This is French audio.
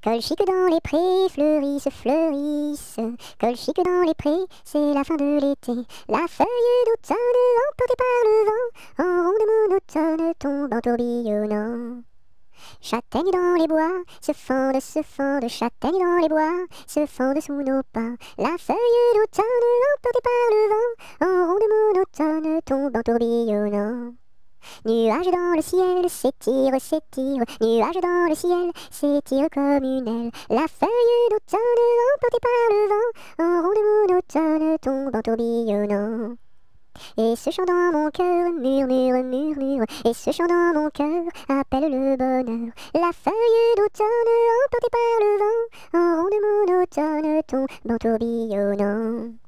Colchique dans les prés, fleurissent, fleurissent. Colchique dans les prés, c'est la fin de l'été. La feuille d'automne, emportée par le vent, en ronde monotone, tombe en tourbillonnant. Châtaignes dans les bois, se fendent, châtaignes dans les bois, se fendent sous nos pas. La feuille d'automne, emportée par le vent, en ronde monotone, tombe en tourbillonnant. Nuages dans le ciel, s'étire, s'étire, nuages dans le ciel, s'étire comme une aile. La feuille d'automne, emportée par le vent, en ronde monotone, tombe en tourbillonnant. Et ce chant dans mon cœur murmure, murmure, et ce chant dans mon cœur appelle le bonheur. La feuille d'automne, emportée par le vent, en ronde monotone, tombe en tourbillonnant.